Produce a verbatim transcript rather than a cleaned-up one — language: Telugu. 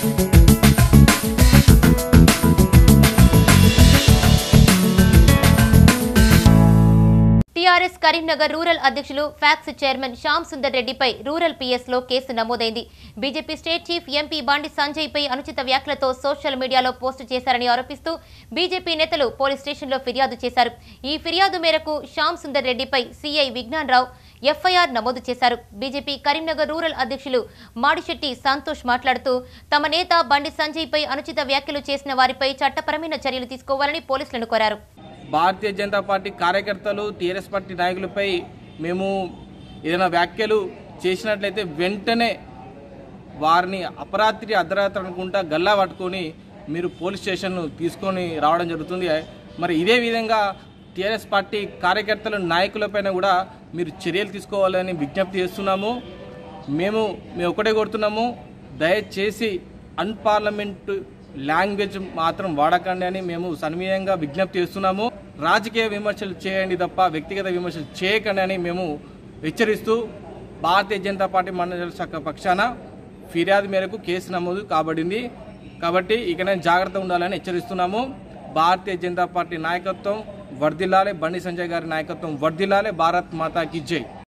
టీఆర్ఎస్ కరీంనగర్ రూరల్ అధ్యక్షులు ఫ్యాక్స్ చైర్మన్ శ్యామ్ సుందర్ రెడ్డిపై రూరల్ పీఎస్ లో కేసు నమోదైంది. BJP state chief MP Bandi Sanjay పై అనుచిత వ్యాఖ్యలతో సోషల్ మీడియాలో పోస్టు చేశారని ఆరోపిస్తూ బీజేపీ నేతలు పోలీస్ స్టేషన్లో ఫిర్యాదు చేశారు. ఈ ఫిర్యాదు మేరకు శ్యామ్ సుందర్ రెడ్డిపై సీఐ విజ్ఞాన్ రావు ఎఫ్ఐఆర్ నమోదు చేశారు. బీజేపీ కరీంనగర్ రూరల్ అధ్యక్షులు మాడిశెట్టి సంతోష్ మాట్లాడుతూ తమ నేత బండి సంజయ్ పై అనుచిత వ్యాఖ్యలు చేసిన వారిపై చట్టపరమైన చర్యలు తీసుకోవాలని పోలీసులను కోరారు. భారతీయ జనతా పార్టీ కార్యకర్తలు టీఆర్ఎస్ పార్టీ నాయకులపై మేము ఏదైనా వ్యాఖ్యలు చేసినట్లయితే వెంటనే వారిని అపరాత్రి అర్ధరాత్రి అనుకుంటా గల్లా పట్టుకొని మీరు పోలీస్ స్టేషన్ను తీసుకొని రావడం జరుగుతుంది. మరి ఇదే విధంగా టీఆర్ఎస్ పార్టీ కార్యకర్తల నాయకులపైన కూడా మీరు చర్యలు తీసుకోవాలని విజ్ఞప్తి చేస్తున్నాము. మేము మేము ఒకటే కోరుతున్నాము, దయచేసి అన్పార్లమెంటు లాంగ్వేజ్ మాత్రం వాడకండి అని మేము సన్మీయంగా విజ్ఞప్తి చేస్తున్నాము. రాజకీయ విమర్శలు చేయండి తప్ప వ్యక్తిగత విమర్శలు చేయకండి అని మేము హెచ్చరిస్తూ భారతీయ జనతా పార్టీ మండల శాఖ పక్షాన ఫిర్యాదు మేరకు కేసు నమోదు కాబడింది. కాబట్టి ఇకనే జాగ్రత్త ఉండాలని హెచ్చరిస్తున్నాము. భారతీయ జనతా పార్టీ నాయకత్వం వర్ధిల్లాలే, బండి సంజయ్ గారి నాయకత్వం వర్ధిల్లాలే. భారత్ మాతాకి జై.